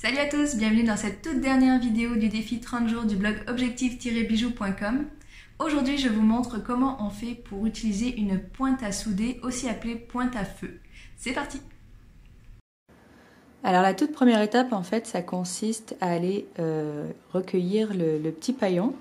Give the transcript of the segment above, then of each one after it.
Salut à tous, bienvenue dans cette toute dernière vidéo du défi 30 jours du blog objectif-bijoux.com. Aujourd'hui, je vous montre comment on fait pour utiliser une pointe à souder, aussi appelée pointe à feu. C'est parti! Alors la toute première étape, en fait, ça consiste à aller recueillir le petit paillon.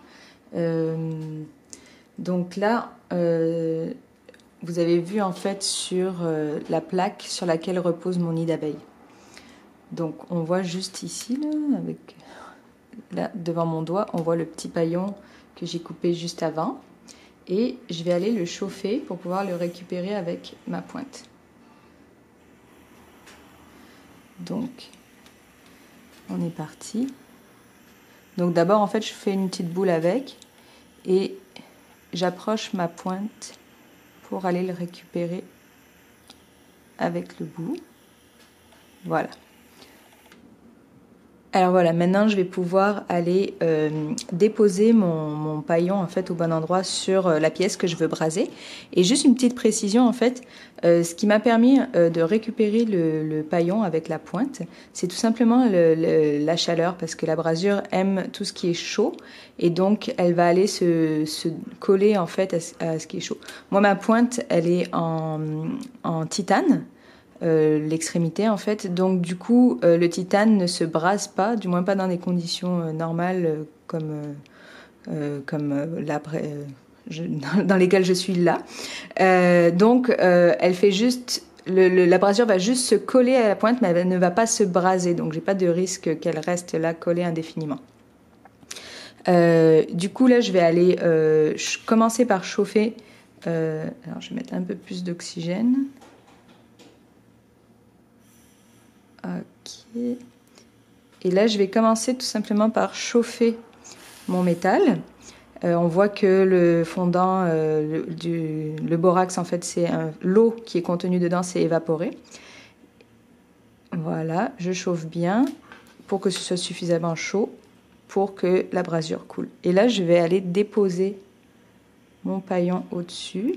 Donc là, vous avez vu en fait sur la plaque sur laquelle repose mon nid d'abeille. Donc on voit juste ici, là, devant mon doigt, on voit le petit paillon que j'ai coupé juste avant. Et je vais aller le chauffer pour pouvoir le récupérer avec ma pointe. Donc, on est parti. Donc d'abord, en fait, je fais une petite boule avec et j'approche ma pointe pour aller le récupérer avec le bout. Voilà. Alors voilà, maintenant je vais pouvoir aller déposer mon paillon en fait au bon endroit sur la pièce que je veux braser. Et juste une petite précision en fait, ce qui m'a permis de récupérer le paillon avec la pointe, c'est tout simplement la chaleur, parce que la brasure aime tout ce qui est chaud et donc elle va aller se coller en fait à ce qui est chaud. Moi ma pointe elle est en titane. L'extrémité en fait, donc du coup le titane ne se brase pas, du moins pas dans des conditions normales comme là dans lesquelles je suis là. Donc elle fait juste la brasure va juste se coller à la pointe, mais elle ne va pas se braser, donc j'ai pas de risque qu'elle reste là collée indéfiniment. Du coup là je vais aller commencer par chauffer. Alors je vais mettre un peu plus d'oxygène. Ok. Et là, je vais commencer tout simplement par chauffer mon métal. On voit que le fondant, le borax, en fait, c'est l'eau qui est contenue dedans, c'est évaporé. Voilà, je chauffe bien pour que ce soit suffisamment chaud pour que la brasure coule. Et là, je vais aller déposer mon paillon au-dessus.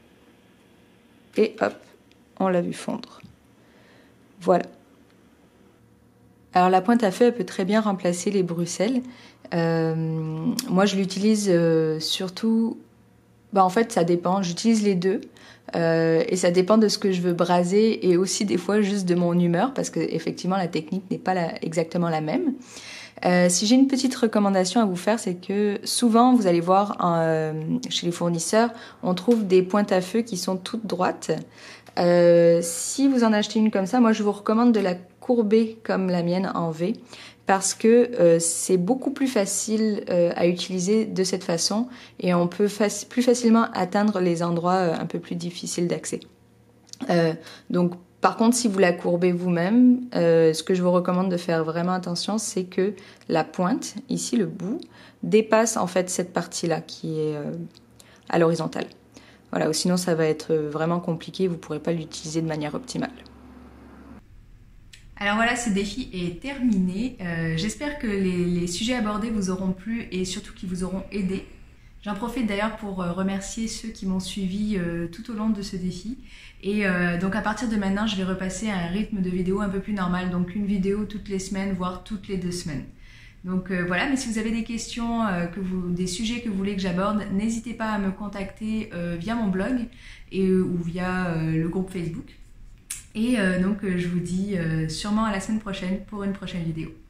Et hop, on l'a vu fondre. Voilà. Alors la pointe à feu, elle peut très bien remplacer les bruxelles. Moi, je l'utilise surtout... en fait, ça dépend. J'utilise les deux. Et ça dépend de ce que je veux braser et aussi des fois juste de mon humeur, parce que effectivement la technique n'est pas exactement la même. Si j'ai une petite recommandation à vous faire, c'est que souvent, vous allez voir chez les fournisseurs, on trouve des pointes à feu qui sont toutes droites. Si vous en achetez une comme ça, moi je vous recommande de la courber comme la mienne en V, parce que c'est beaucoup plus facile à utiliser de cette façon et on peut plus facilement atteindre les endroits un peu plus difficiles d'accès. Donc par contre, si vous la courbez vous-même, ce que je vous recommande de faire vraiment attention, c'est que la pointe, ici le bout, dépasse en fait cette partie-là qui est à l'horizontale. Voilà, sinon ça va être vraiment compliqué, vous ne pourrez pas l'utiliser de manière optimale. Alors voilà, ce défi est terminé. J'espère que les sujets abordés vous auront plu et surtout qu'ils vous auront aidé. J'en profite d'ailleurs pour remercier ceux qui m'ont suivi tout au long de ce défi. Et donc à partir de maintenant, je vais repasser à un rythme de vidéo un peu plus normal. Donc une vidéo toutes les semaines, voire toutes les 2 semaines. Donc voilà, mais si vous avez des questions, des sujets que vous voulez que j'aborde, n'hésitez pas à me contacter via mon blog ou via le groupe Facebook. Et donc je vous dis sûrement à la semaine prochaine pour une prochaine vidéo.